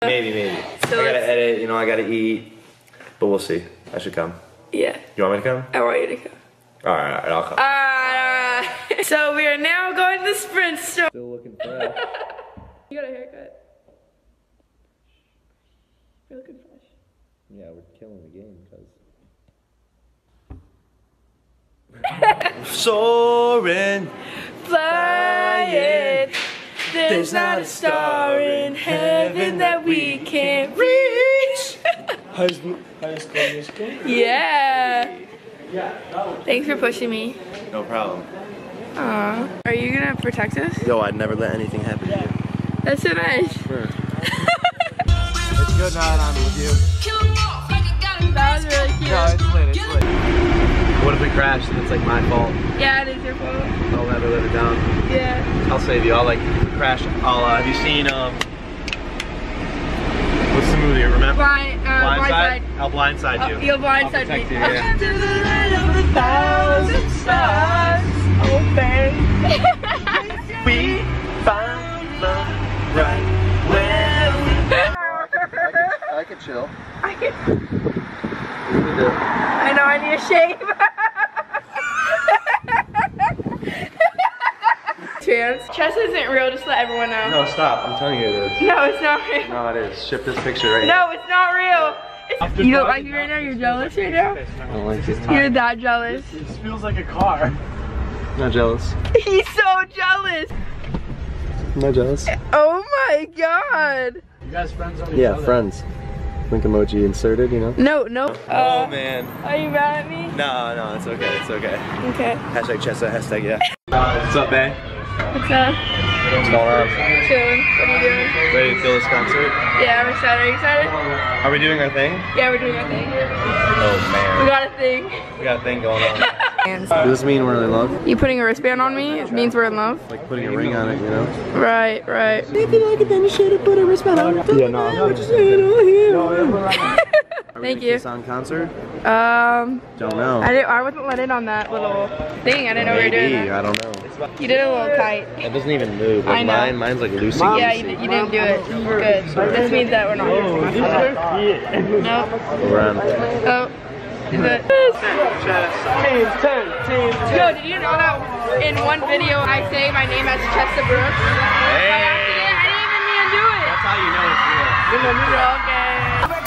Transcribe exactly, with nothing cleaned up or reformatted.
Maybe, maybe. So I gotta edit, you know, I gotta eat. But we'll see. I should come. Yeah. You want me to come? I want you to come. Alright, alright, I'll come. Alright. So we are now going to the Sprint store. Still looking fresh. You got a haircut. You're looking fresh. Yeah, we're killing the game because. Soaring, Flying. There's not a star in heaven that we can't reach. High school, high school musical. Yeah. Thanks for pushing me. No problem. Aw. Are you gonna protect us? Yo, I'd never let anything happen to you. That's so nice. Sure. It's good now that I'm with you. That was really cute. No, it's lit, it's lit. What if we crash and it's like my fault? Yeah, it is your fault. I'll never live it down. Yeah. I'll save you. I'll like crash. I'll, uh, have you seen, um, what's the movie, remember? Blind, uh, Blindside? Blindside. I'll blindside you. Oh, you'll blindside I'll me. protect you, yeah. To the light of a thousand stars, oh babe. We found love right where we are. I could chill. I can. We need to. I know, I need a shave. Chance. Chess isn't real, just let everyone know. No, stop. I'm telling you it is. No, it's not real. No, it is. Ship this picture right No, it's not real. It's, you don't like me right now? You're jealous right now? I don't like it. You're that jealous. It feels like a car. Not jealous. He's so jealous. Not jealous. Oh my god. You guys friends on each Yeah, other? friends. Link emoji inserted, you know? No, no. Oh Uh, man. Are you mad at me? No, no, it's okay, it's okay. Okay. Hashtag Jessa, hashtag yeah. What's up, babe? What's up? What's going on? Chilling. What are you doing? Ready to kill this concert? Yeah, I'm excited. Are you excited? Are we doing our thing? Yeah, we're doing our thing. Oh We man. got a thing. We got a thing going on. Does this mean we're in love? You putting a wristband on me? It means we're in love. Like putting a ring on it, you know? Right, right. If you like it, then you should have put a wristband on it. Yeah, no. Thank you. Kiss on concert? Um, Don't know. I didn't. I wasn't let in on that little thing. I didn't know we were doing Maybe, that. I don't know. You did it a little tight. It doesn't even move. Like I know. mine, mine's like loosey. Yeah, you, you didn't do it. Good. This means that we're not. Nope. We're on. Oh. Is it? Team ten, team ten. Yo, did you know that in one video I say my name as Jessa Brooks? By accident, I didn't even mean to do it. That's how you know it's real. Okay.